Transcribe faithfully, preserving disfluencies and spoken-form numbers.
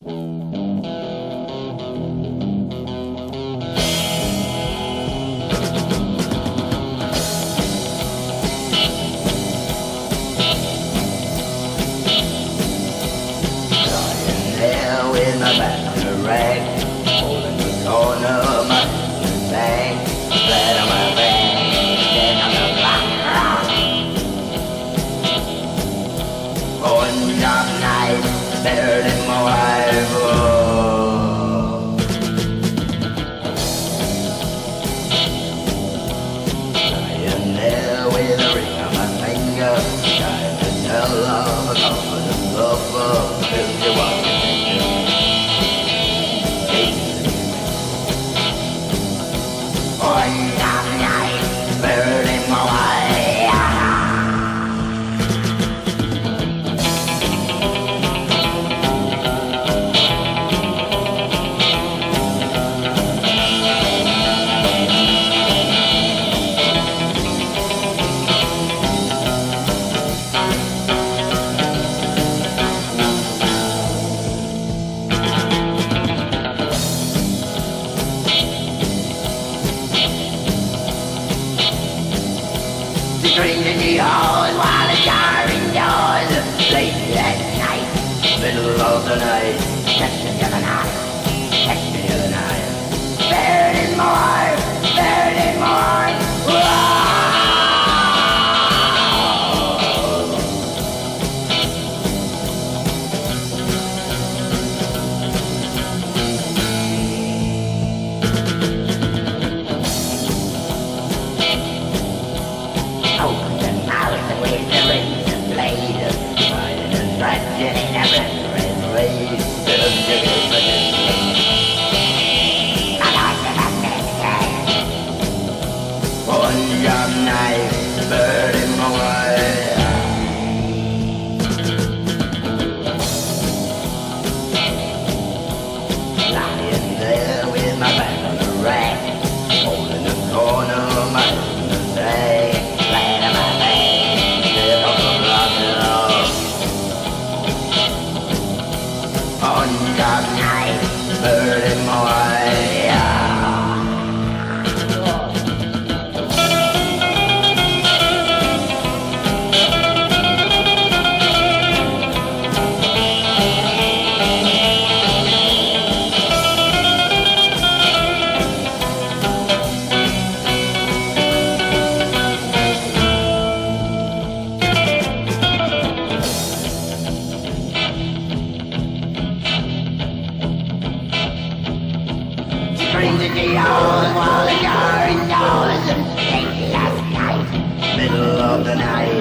With my back on the rack, holding the corner of my bag, flat on my back, dead on the block. One dark night, buried in my wife. Lying there with a ring on my finger, trying to tell love a confident lover, if you want to. One dark night, buried in my wife. Drinking the halls while the jarring doors, late at night, middle of the night, text me the other night, text me the other night, buried in my wife, buried in my wife. Open the mouth with the razor blade, finding a tragedy in a red raid. Don't you go for this thing? I like the fact that one dark night, buried in my wife. Lying there with my back on the rack, holding the corner of my bag. One dark night, buried in my wife. Bring the day on while the jarring doors, late last night, middle of the night.